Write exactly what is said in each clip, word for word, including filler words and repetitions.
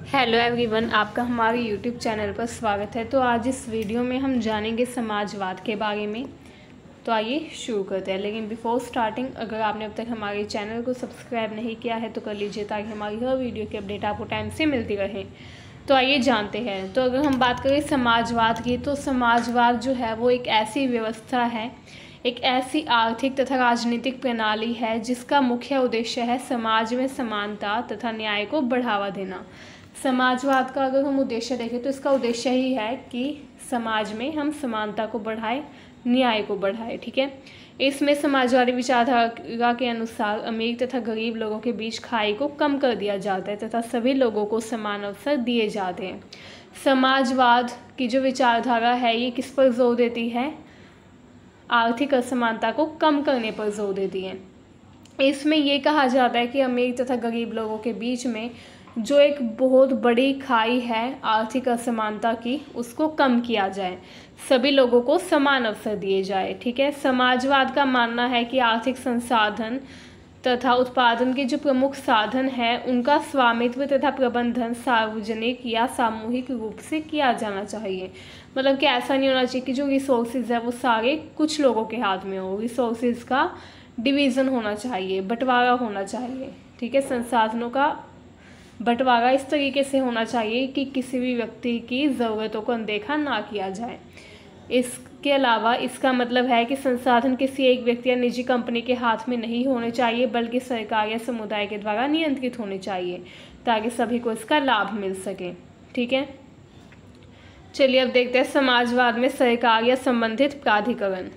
Hello everyone, आपका हमारे YouTube channel पर स्वागत है। तो आज इस वीडियो में हम जानेंगे समाजवाद के बारे में। तो आइए शुरू करते हैं। लेकिन बिफोर स्टार्टिंग, अगर आपने अब तक हमारे चैनल को सब्सक्राइब नहीं किया है तो कर लीजिए, ताकि हमारी हर वीडियो की अपडेट आपको टाइम से मिलती रहे। तो आइए जानते हैं। तो अगर हम बात करें समाजवाद की, तो समाजवाद जो है वो एक ऐसी व्यवस्था है, एक ऐसी आर्थिक तथा राजनीतिक प्रणाली है जिसका मुख्य उद्देश्य है समाज में समानता तथा न्याय को बढ़ावा देना। समाजवाद का अगर हम उद्देश्य देखें तो इसका उद्देश्य ही है कि समाज में हम समानता को बढ़ाएं, न्याय को बढ़ाएं। ठीक है, इसमें समाजवादी विचारधारा के अनुसार अमीर तथा गरीब लोगों के बीच खाई को कम कर दिया जाता है तथा सभी लोगों को समान अवसर दिए जाते हैं। समाजवाद की जो विचारधारा है ये किस पर जोर देती है? आर्थिक असमानता को कम करने पर जोर देती है। इसमें ये कहा जाता है कि अमीर तथा गरीब लोगों के बीच में जो एक बहुत बड़ी खाई है आर्थिक असमानता की, उसको कम किया जाए, सभी लोगों को समान अवसर दिए जाए। ठीक है, समाजवाद का मानना है कि आर्थिक संसाधन तथा उत्पादन के जो प्रमुख साधन हैं उनका स्वामित्व तथा प्रबंधन सार्वजनिक या सामूहिक रूप से किया जाना चाहिए। मतलब कि ऐसा नहीं होना चाहिए कि जो रिसोर्सेज है वो सारे कुछ लोगों के हाथ में हो। रिसोर्सेज का डिवीज़न होना चाहिए, बंटवारा होना चाहिए। ठीक है, संसाधनों का बंटवारा इस तरीके से होना चाहिए कि किसी भी व्यक्ति की ज़रूरतों को अनदेखा ना किया जाए। इसके अलावा इसका मतलब है कि संसाधन किसी एक व्यक्ति या निजी कंपनी के हाथ में नहीं होने चाहिए, बल्कि सरकार या समुदाय के द्वारा नियंत्रित होने चाहिए, ताकि सभी को इसका लाभ मिल सके। ठीक है, चलिए अब देखते हैं समाजवाद में सरकार या संबंधित प्राधिकरण।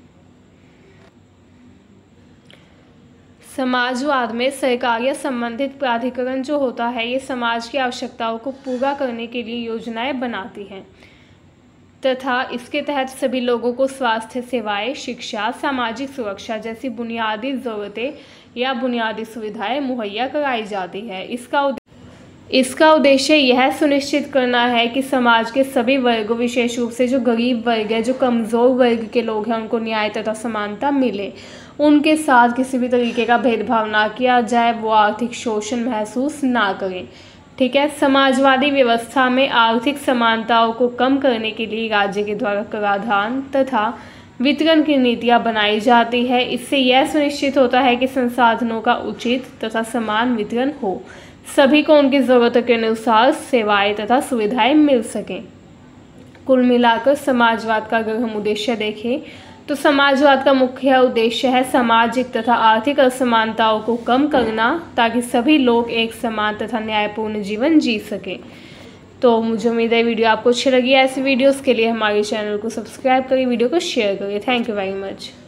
समाजवाद में सरकार या संबंधित प्राधिकरण जो होता है ये समाज की आवश्यकताओं को पूरा करने के लिए योजनाएं बनाती हैं तथा इसके तहत सभी लोगों को स्वास्थ्य सेवाएं, शिक्षा, सामाजिक सुरक्षा जैसी बुनियादी ज़रूरतें या बुनियादी सुविधाएं मुहैया कराई जाती है। इसका इसका उद्देश्य यह सुनिश्चित करना है कि समाज के सभी वर्गों, विशेष रूप से जो गरीब वर्ग है, जो कमज़ोर वर्ग के लोग हैं, उनको न्याय तथा समानता मिले, उनके साथ किसी भी तरीके का भेदभाव ना किया जाए, वो आर्थिक शोषण महसूस ना करें। ठीक है, समाजवादी व्यवस्था में आर्थिक समानताओं को कम करने के लिए राज्य के द्वारा कराधान तथा वितरण की नीतियाँ बनाई जाती है। इससे यह सुनिश्चित होता है कि संसाधनों का उचित तथा समान वितरण हो, सभी को उनकी ज़रूरतों के अनुसार सेवाएं तथा सुविधाएं मिल सकें। कुल मिलाकर समाजवाद का अगर हम उद्देश्य देखें तो समाजवाद का मुख्य उद्देश्य है सामाजिक तथा आर्थिक असमानताओं को कम करना, ताकि सभी लोग एक समान तथा न्यायपूर्ण जीवन जी सकें। तो मुझे उम्मीद है वीडियो आपको अच्छी लगी। ऐसी वीडियोस के लिए हमारे चैनल को सब्सक्राइब करिए, वीडियो को शेयर करिए। Thank you very much.